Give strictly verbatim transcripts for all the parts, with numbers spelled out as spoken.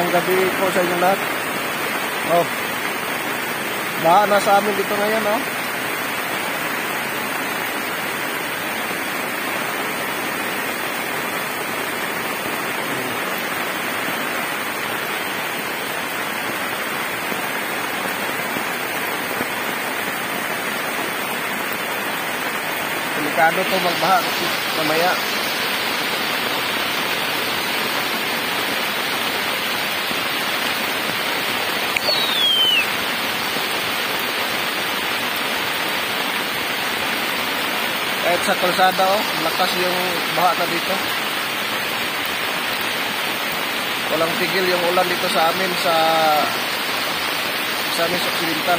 Magandang gabi po sa inyo lahat. Oh, baha na sa amin dito ngayon, oh. Delikado to magbaha kasi mamaya. Kahit sa kalsada, oh, lakas yung baha na dito. Walang tigil yung ulan dito sa amin sa sa amin sa Occidental.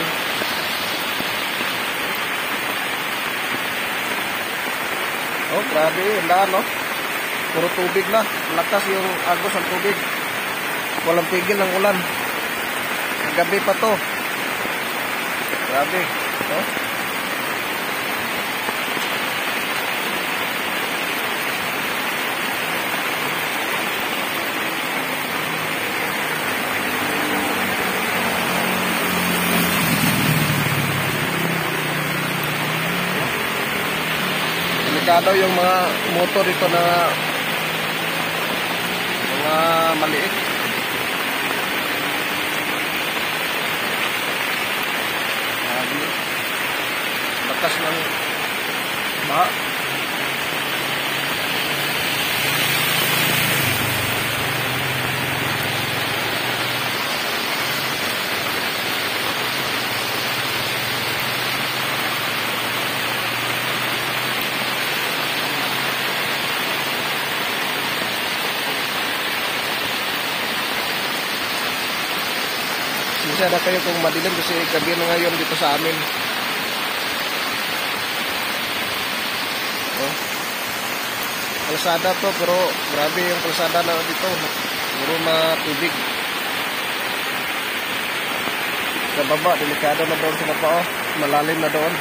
Oh, grabe yung daan, no? Puro tubig na. Lakas yung agos ng tubig. Walang tigil ng ulan. Gabi pa to. Grabe, no? Delikado yung mga motor dito na mga maliit. Grabe. Bakas ng baha. Bisa na kayo kung madilim kasi gabi na ngayon dito sa amin. Oh. Kalsada to pero grabe yung kalsada na dito. Puro na tubig. Sa baba, delikado na doon sa baba, oh. Malalim na doon.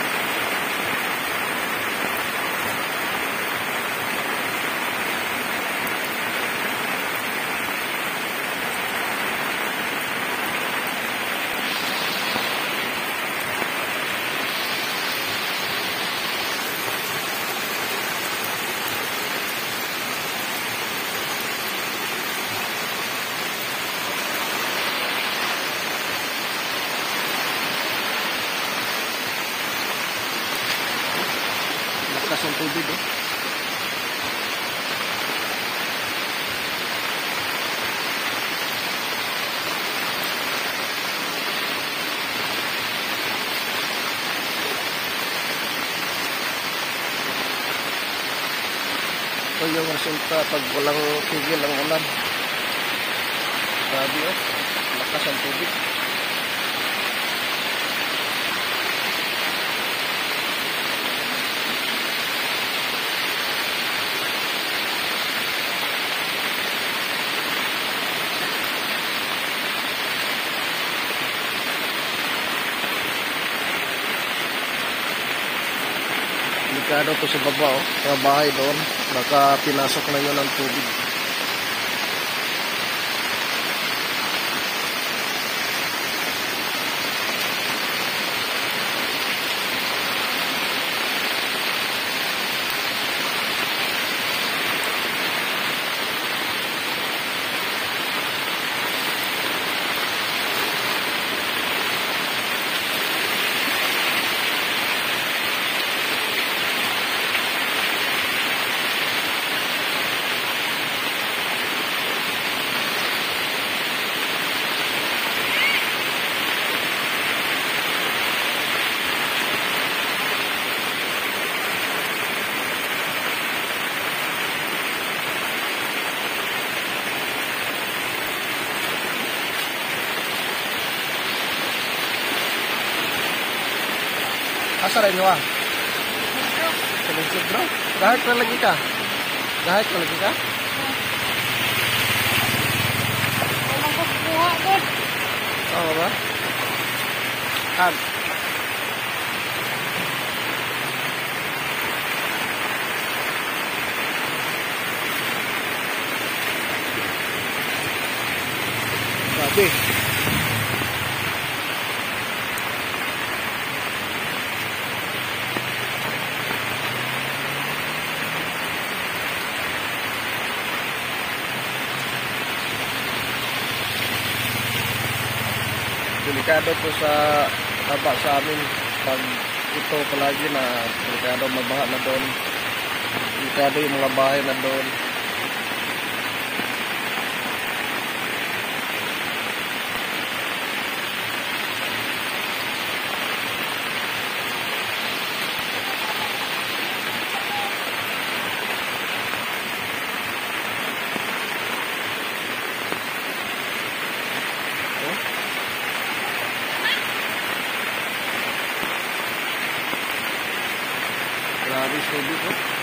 Lakas ng tubig, eh. Ito yung resulta pag walang tigil ang ulan. Grabe, oh. Lakas ang tubig. Delikado to sa baba, oh. Sa bahay doon. Baka pinasok na yun ang tubig. Asa rin mo, ah? Sa bro. Gahit na lagi ka? Gahit na lagi ka? Oo ba? Ah. gabi. Delikado to sa taba sa amin pag ito palagi na delikado mabaha na doon, delikado yung mga bahay na doon. Grabe, tubig, oh.